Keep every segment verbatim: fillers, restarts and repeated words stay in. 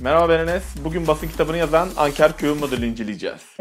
Merhaba ben Enes. Bugün basın kitabını yazan Anker Q modeli inceleyeceğiz.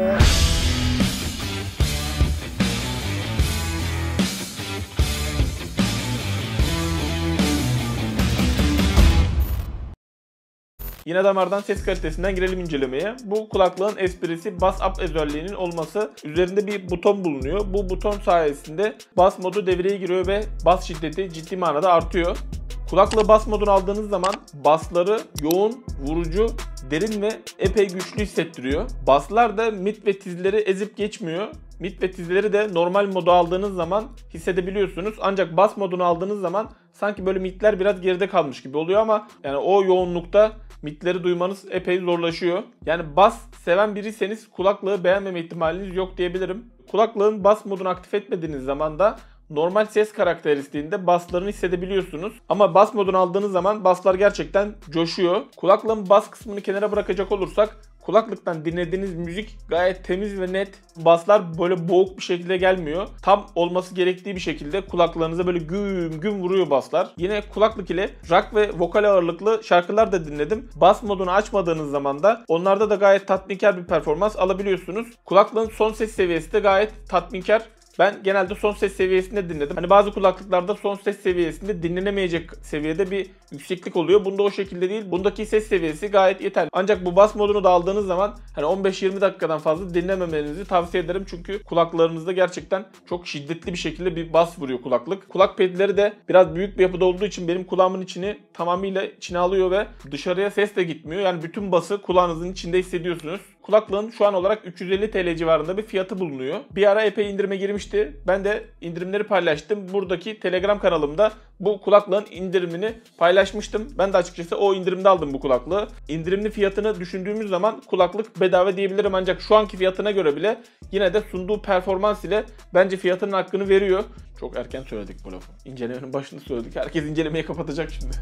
Yine damardan ses kalitesinden girelim incelemeye. Bu kulaklığın esprisi Bass Up özelliğinin olması. Üzerinde bir buton bulunuyor. Bu buton sayesinde bass modu devreye giriyor ve bass şiddeti ciddi manada artıyor. Kulaklığı bass modunu aldığınız zaman bassları yoğun, vurucu, derin ve epey güçlü hissettiriyor. Basslar da mid ve tizleri ezip geçmiyor. Mid ve tizleri de normal modu aldığınız zaman hissedebiliyorsunuz. Ancak bass modunu aldığınız zaman sanki böyle midler biraz geride kalmış gibi oluyor ama yani o yoğunlukta midleri duymanız epey zorlaşıyor. Yani bass seven biriyseniz kulaklığı beğenmeme ihtimaliniz yok diyebilirim. Kulaklığın bass modunu aktif etmediğiniz zaman da normal ses karakteristiğinde basslarını hissedebiliyorsunuz. Ama bass modunu aldığınız zaman basslar gerçekten coşuyor. Kulaklığın bass kısmını kenara bırakacak olursak kulaklıktan dinlediğiniz müzik gayet temiz ve net. Basslar böyle boğuk bir şekilde gelmiyor. Tam olması gerektiği bir şekilde kulaklarınıza böyle güm güm vuruyor basslar. Yine kulaklık ile rock ve vokal ağırlıklı şarkılar da dinledim. Bass modunu açmadığınız zaman da onlarda da gayet tatminkar bir performans alabiliyorsunuz. Kulaklığın son ses seviyesi de gayet tatminkar. Ben genelde son ses seviyesinde dinledim. Hani bazı kulaklıklarda son ses seviyesinde dinlenemeyecek seviyede bir yükseklik oluyor. Bunda o şekilde değil. Bundaki ses seviyesi gayet yeterli. Ancak bu bass modunu da aldığınız zaman hani on beş yirmi dakikadan fazla dinlememenizi tavsiye ederim. Çünkü kulaklarınızda gerçekten çok şiddetli bir şekilde bir bass vuruyor kulaklık. Kulak pedleri de biraz büyük bir yapıda olduğu için benim kulağımın içini tamamıyla içine alıyor ve dışarıya ses de gitmiyor. Yani bütün bası kulağınızın içinde hissediyorsunuz. Kulaklığın şu an olarak üç yüz elli TL civarında bir fiyatı bulunuyor. Bir ara epey indirime girmişti. Ben de indirimleri paylaştım. Buradaki Telegram kanalımda bu kulaklığın indirimini paylaşmıştım. Ben de açıkçası o indirimde aldım bu kulaklığı. İndirimli fiyatını düşündüğümüz zaman kulaklık bedava diyebilirim ancak şu anki fiyatına göre bile yine de sunduğu performans ile bence fiyatının hakkını veriyor. Çok erken söyledik bu lafı. İncelemenin başında söyledik. Herkes incelemeyi kapatacak şimdi.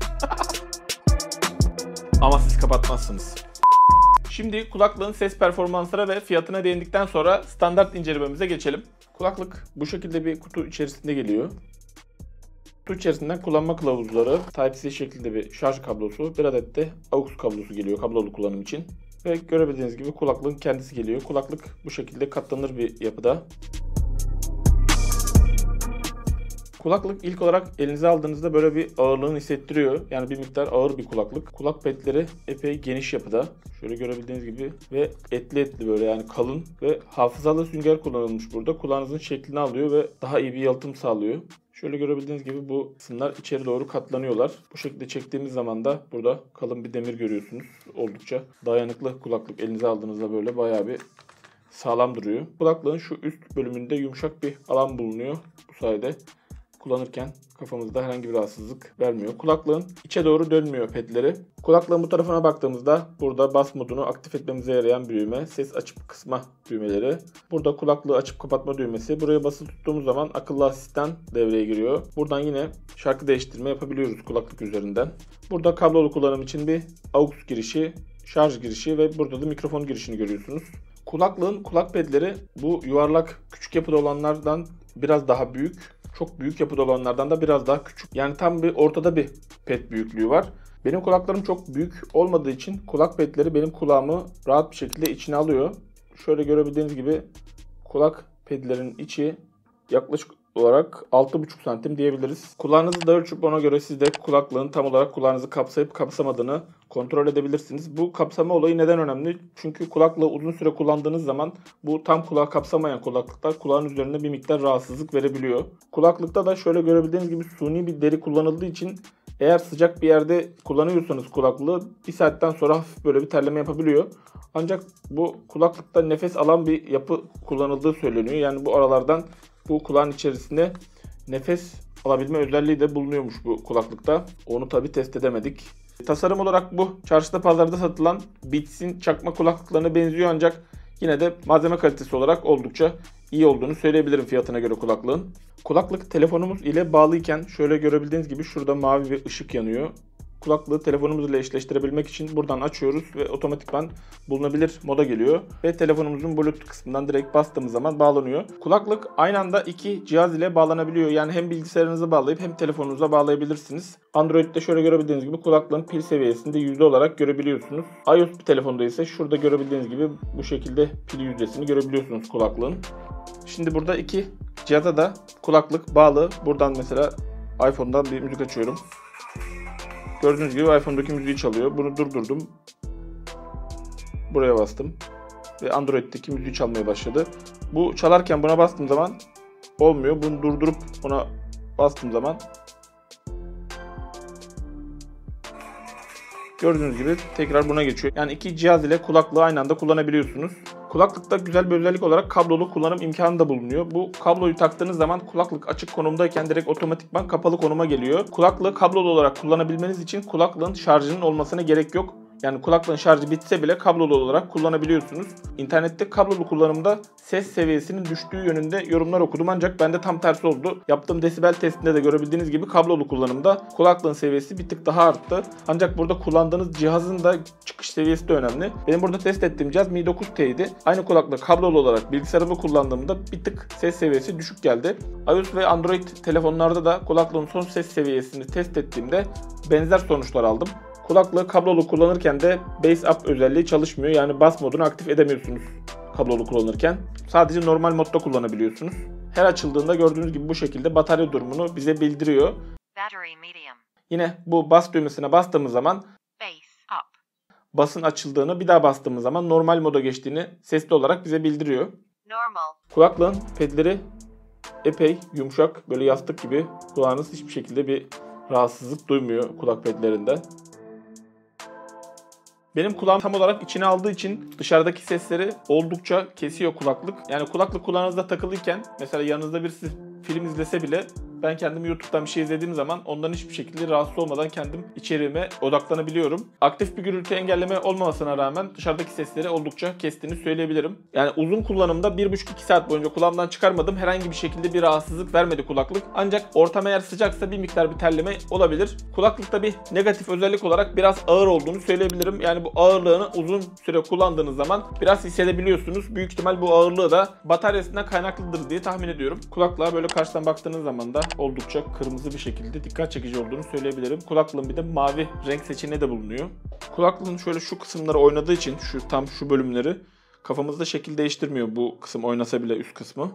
Ama siz kapatmazsınız. Şimdi kulaklığın ses performanslara ve fiyatına değindikten sonra standart incelememize geçelim. Kulaklık bu şekilde bir kutu içerisinde geliyor. Kutu içerisinden kullanma kılavuzları, Type-C şeklinde bir şarj kablosu, bir adet de A U X kablosu geliyor kablolu kullanım için. Ve görebildiğiniz gibi kulaklığın kendisi geliyor. Kulaklık bu şekilde katlanır bir yapıda. Kulaklık ilk olarak elinize aldığınızda böyle bir ağırlığını hissettiriyor. Yani bir miktar ağır bir kulaklık. Kulak pedleri epey geniş yapıda. Şöyle görebildiğiniz gibi ve etli etli böyle yani kalın ve hafızalı sünger kullanılmış burada. Kulağınızın şeklini alıyor ve daha iyi bir yalıtım sağlıyor. Şöyle görebildiğiniz gibi bu kısımlar içeri doğru katlanıyorlar. Bu şekilde çektiğimiz zaman da burada kalın bir demir görüyorsunuz. Oldukça dayanıklı kulaklık. Elinize aldığınızda böyle bayağı bir sağlam duruyor. Kulaklığın şu üst bölümünde yumuşak bir alan bulunuyor. Bu sayede kullanırken kafamızda herhangi bir rahatsızlık vermiyor. Kulaklığın içe doğru dönmüyor pedleri. Kulaklığın bu tarafına baktığımızda burada bass modunu aktif etmemize yarayan bir düğme, ses açıp kısma düğmeleri. Burada kulaklığı açıp kapatma düğmesi. Buraya basılı tuttuğumuz zaman akıllı asistan devreye giriyor. Buradan yine şarkı değiştirme yapabiliyoruz kulaklık üzerinden. Burada kablolu kullanım için bir A U X girişi, şarj girişi ve burada da mikrofon girişini görüyorsunuz. Kulaklığın kulak pedleri bu yuvarlak küçük yapıda olanlardan biraz daha büyük. Çok büyük yapıda olanlardan da biraz daha küçük. Yani tam bir ortada bir ped büyüklüğü var. Benim kulaklarım çok büyük olmadığı için kulak pedleri benim kulağımı rahat bir şekilde içine alıyor. Şöyle görebildiğiniz gibi kulak pedlerin içi yaklaşık olarak altı buçuk santim diyebiliriz. Kulağınızı da ölçüp ona göre siz de kulaklığın tam olarak kulağınızı kapsayıp kapsamadığını kontrol edebilirsiniz. Bu kapsama olayı neden önemli? Çünkü kulaklığı uzun süre kullandığınız zaman bu tam kulağı kapsamayan kulaklıklar kulağın üzerinde bir miktar rahatsızlık verebiliyor. Kulaklıkta da şöyle görebildiğiniz gibi suni bir deri kullanıldığı için eğer sıcak bir yerde kullanıyorsanız kulaklığı bir saatten sonra hafif böyle bir terleme yapabiliyor. Ancak bu kulaklıkta nefes alan bir yapı kullanıldığı söyleniyor. Yani bu aralardan bu kulağın içerisinde nefes alabilme özelliği de bulunuyormuş bu kulaklıkta. Onu tabi test edemedik. Tasarım olarak bu çarşıda pazarda satılan Beats'in çakma kulaklıklarına benziyor ancak yine de malzeme kalitesi olarak oldukça iyi olduğunu söyleyebilirim fiyatına göre kulaklığın. Kulaklık telefonumuz ile bağlıyken şöyle görebildiğiniz gibi şurada mavi bir ışık yanıyor. kulaklığı telefonumuz ile eşleştirebilmek için buradan açıyoruz ve otomatikman bulunabilir moda geliyor. Ve telefonumuzun Bluetooth kısmından direkt bastığımız zaman bağlanıyor. Kulaklık aynı anda iki cihaz ile bağlanabiliyor. Yani hem bilgisayarınıza bağlayıp hem telefonunuza bağlayabilirsiniz. Android'de şöyle görebildiğiniz gibi kulaklığın pil seviyesinde yüzde olarak görebiliyorsunuz. iOS bir telefonda ise şurada görebildiğiniz gibi bu şekilde pil yüzdesini görebiliyorsunuz kulaklığın. Şimdi burada iki cihaza da kulaklık bağlı. Buradan mesela iPhone'dan bir müzik açıyorum. Gördüğünüz gibi iPhone'daki müziği çalıyor. Bunu durdurdum. Buraya bastım. Ve Android'deki müziği çalmaya başladı. Bu çalarken buna bastığım zaman olmuyor. Bunu durdurup buna bastığım zaman gördüğünüz gibi tekrar buna geçiyor. Yani iki cihaz ile kulaklığı aynı anda kullanabiliyorsunuz. Kulaklıkta güzel bir özellik olarak kablolu kullanım imkanı da bulunuyor. Bu kabloyu taktığınız zaman kulaklık açık konumdayken direkt otomatikman kapalı konuma geliyor. Kulaklığı kablolu olarak kullanabilmeniz için kulaklığın şarjının olmasına gerek yok. Yani kulaklığın şarjı bitse bile kablolu olarak kullanabiliyorsunuz. İnternette kablolu kullanımda ses seviyesinin düştüğü yönünde yorumlar okudum ancak bende tam tersi oldu. Yaptığım desibel testinde de görebildiğiniz gibi kablolu kullanımda kulaklığın seviyesi bir tık daha arttı. Ancak burada kullandığınız cihazın da çıkış seviyesi de önemli. Benim burada test ettiğim cihaz Mi dokuz T idi. Aynı kulaklığı kablolu olarak bilgisayarımda kullandığımda bir tık ses seviyesi düşük geldi. iOS ve Android telefonlarda da kulaklığın son ses seviyesini test ettiğimde benzer sonuçlar aldım. Kulaklığı kablolu kullanırken de Bass Up özelliği çalışmıyor. Yani bas modunu aktif edemiyorsunuz kablolu kullanırken. Sadece normal modda kullanabiliyorsunuz. Her açıldığında gördüğünüz gibi bu şekilde batarya durumunu bize bildiriyor. Yine bu bas düğmesine bastığımız zaman Bass Up. Basın açıldığını, bir daha bastığımız zaman normal moda geçtiğini sesli olarak bize bildiriyor. Normal. Kulaklığın pedleri epey yumuşak, böyle yastık gibi. Kulağınız hiçbir şekilde bir rahatsızlık duymuyor kulak pedlerinde. Benim kulağım tam olarak içine aldığı için dışarıdaki sesleri oldukça kesiyor kulaklık. Yani kulaklık kulağınızda takılıyken mesela yanınızda birisi film izlese bile ben kendim YouTube'dan bir şey izlediğim zaman ondan hiçbir şekilde rahatsız olmadan kendim içeriğime odaklanabiliyorum. Aktif bir gürültü engelleme olmamasına rağmen dışarıdaki sesleri oldukça kestiğini söyleyebilirim. Yani uzun kullanımda bir buçuk iki saat boyunca kulağımdan çıkarmadım. Herhangi bir şekilde bir rahatsızlık vermedi kulaklık. Ancak ortam eğer sıcaksa bir miktar bir terleme olabilir. Kulaklıkta bir negatif özellik olarak biraz ağır olduğunu söyleyebilirim. Yani bu ağırlığını uzun süre kullandığınız zaman biraz hissedebiliyorsunuz. Büyük ihtimal bu ağırlığı da bataryasından kaynaklıdır diye tahmin ediyorum. Kulaklığa böyle karşıdan baktığınız zaman da oldukça kırmızı bir şekilde dikkat çekici olduğunu söyleyebilirim. Kulaklığın bir de mavi renk seçeneği de bulunuyor. Kulaklığın şöyle şu kısımları oynadığı için şu tam şu bölümleri kafamızda şekil değiştirmiyor bu kısım oynasa bile üst kısmı.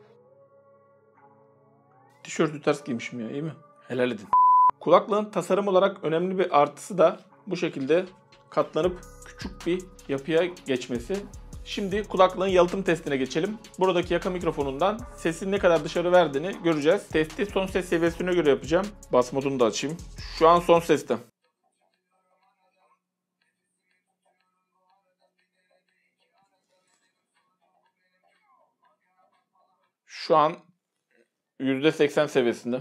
Tişörtü ters giymişim ya, iyi mi? Helal edin. Kulaklığın tasarım olarak önemli bir artısı da bu şekilde katlanıp küçük bir yapıya geçmesi. Şimdi kulaklığın yalıtım testine geçelim. Buradaki yaka mikrofonundan sesin ne kadar dışarı verdiğini göreceğiz. Testi son ses seviyesine göre yapacağım. Bas modunu da açayım. Şu an son seste. Şu an yüzde seksen seviyesinde.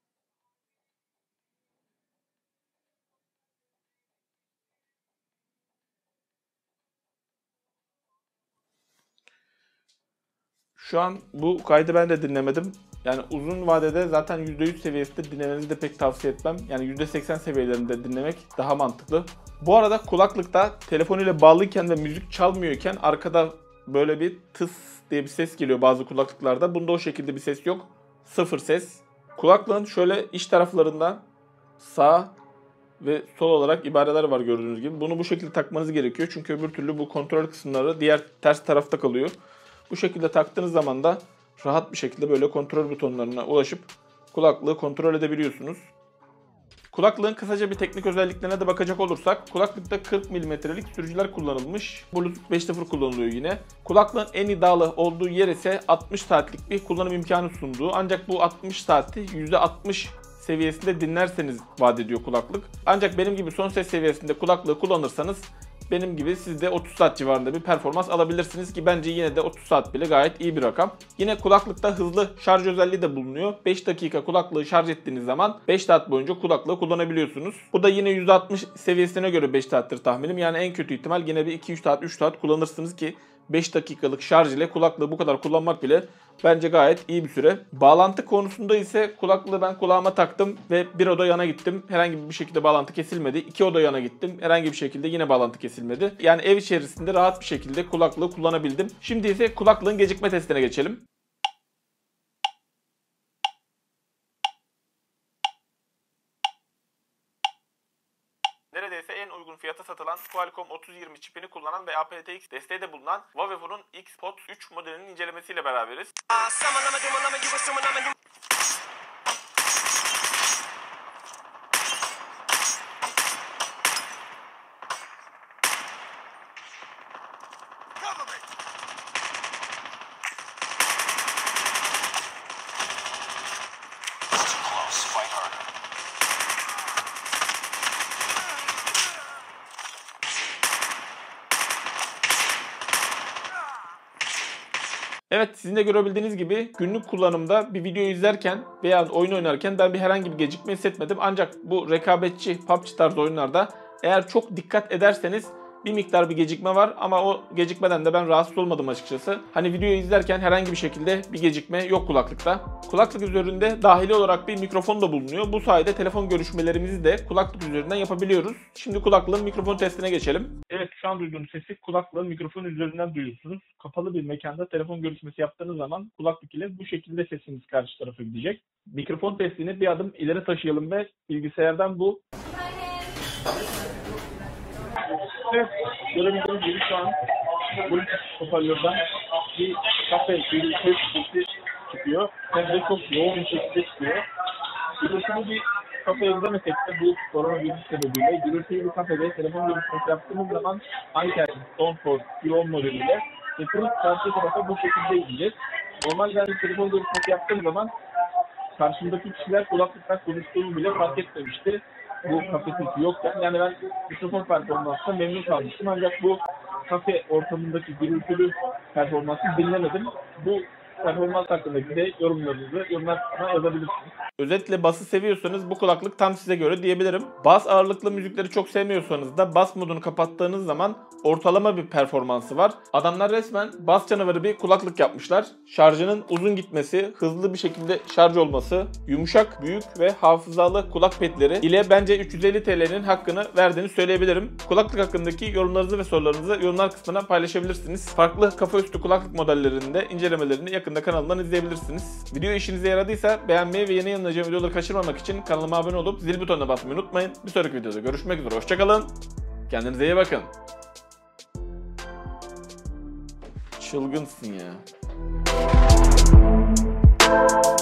Şu an bu kaydı ben de dinlemedim. Yani uzun vadede zaten yüzde yüz seviyesinde dinlemenizi de pek tavsiye etmem. Yani yüzde seksen seviyelerinde dinlemek daha mantıklı. Bu arada kulaklıkta telefonuyla bağlıyken ve müzik çalmıyorken arkada böyle bir tıs diye bir ses geliyor bazı kulaklıklarda. Bunda o şekilde bir ses yok. Sıfır ses. Kulaklığın şöyle iç taraflarında sağ ve sol olarak ibareler var gördüğünüz gibi. Bunu bu şekilde takmanız gerekiyor. Çünkü öbür türlü bu kontrol kısımları diğer ters tarafta kalıyor. Bu şekilde taktığınız zaman da rahat bir şekilde böyle kontrol butonlarına ulaşıp kulaklığı kontrol edebiliyorsunuz. Kulaklığın kısaca bir teknik özelliklerine de bakacak olursak kulaklıkta kırk milimetrelik sürücüler kullanılmış. Bluetooth beş nokta sıfır kullanılıyor yine. Kulaklığın en iddialı olduğu yer ise altmış saatlik bir kullanım imkanı sunduğu. Ancak bu altmış saati yüzde altmış seviyesinde dinlerseniz vaat ediyor kulaklık. Ancak benim gibi son ses seviyesinde kulaklığı kullanırsanız benim gibi siz de otuz saat civarında bir performans alabilirsiniz ki bence yine de otuz saat bile gayet iyi bir rakam. Yine kulaklıkta hızlı şarj özelliği de bulunuyor. beş dakika kulaklığı şarj ettiğiniz zaman beş saat boyunca kulaklığı kullanabiliyorsunuz. Bu da yine yüzde altmış seviyesine göre beş saattir tahminim. Yani en kötü ihtimal yine bir iki üç saat üç saat kullanırsınız ki beş dakikalık şarj ile kulaklığı bu kadar kullanmak bile Bence gayet iyi bir süre. Bağlantı konusunda ise kulaklığı ben kulağıma taktım ve bir oda yana gittim. Herhangi bir şekilde bağlantı kesilmedi. İki oda yana gittim. Herhangi bir şekilde yine bağlantı kesilmedi. Yani ev içerisinde rahat bir şekilde kulaklığı kullanabildim. Şimdi ise kulaklığın gecikme testine geçelim. Neredeyse en uygun fiyata satılan Qualcomm otuz yirmi çipini kullanan ve a p t x desteği de bulunan Huawei'nin X-Pod üç modelinin incelemesiyle beraberiz. Evet, sizin de görebildiğiniz gibi günlük kullanımda bir video izlerken veya oyun oynarken ben bir herhangi bir gecikme hissetmedim. Ancak bu rekabetçi P U B G tarzı oyunlarda eğer çok dikkat ederseniz bir miktar bir gecikme var ama o gecikmeden de ben rahatsız olmadım açıkçası. Hani videoyu izlerken herhangi bir şekilde bir gecikme yok kulaklıkta. Kulaklık üzerinde dahili olarak bir mikrofon da bulunuyor. Bu sayede telefon görüşmelerimizi de kulaklık üzerinden yapabiliyoruz. Şimdi kulaklığın mikrofon testine geçelim. Evet, şu an duyduğunuz sesi kulaklığın mikrofon üzerinden duyuyorsunuz. Kapalı bir mekanda telefon görüşmesi yaptığınız zaman kulaklık ile bu şekilde sesiniz karşı tarafa gidecek. Mikrofon testini bir adım ileri taşıyalım ve bilgisayardan bu Evet, görebildiğiniz gibi şu an bu hoparlörden bir kafe gürültü sesi çıkıyor. Hem de çok yoğun bir şekilde çıkıyor. Gürültülü bir kafeye gidemesek de bu koronavirüs sebebiyle gürültülü bir kafede telefon görüşmesi yaptığımız zaman Anker Stoneforce Q modeliyle sesimiz karşı tarafa bu şekilde gideceğiz. Normalde ben telefon görüşmesi yaptığım zaman karşımdaki kişiler kulaklıktan konuştuğumu bile fark etmemişti. Bu kafe sesi yokken, yani ben mikrofon performansından memnun kalmıştım ancak bu kafe ortamındaki gürültülü performansı dinlemedim. Bu performans hakkındaki de yorumlarınızı yorumlar kısmına yazabilirsiniz. Özetle bası seviyorsanız bu kulaklık tam size göre diyebilirim. Bas ağırlıklı müzikleri çok sevmiyorsanız da bas modunu kapattığınız zaman ortalama bir performansı var. Adamlar resmen bas canavarı bir kulaklık yapmışlar. Şarjının uzun gitmesi, hızlı bir şekilde şarj olması, yumuşak, büyük ve hafızalı kulak pedleri ile bence üç yüz elli T L'nin hakkını verdiğini söyleyebilirim. Kulaklık hakkındaki yorumlarınızı ve sorularınızı yorumlar kısmına paylaşabilirsiniz. Farklı kafa üstü kulaklık modellerinin de incelemelerini yakında kanalımdan izleyebilirsiniz. Video işinize yaradıysa beğenmeyi ve yeni yayınlayacağım videoları kaçırmamak için kanalıma abone olup zil butonuna basmayı unutmayın. Bir sonraki videoda görüşmek üzere. Hoşçakalın. Kendinize iyi bakın. Çılgınsın ya.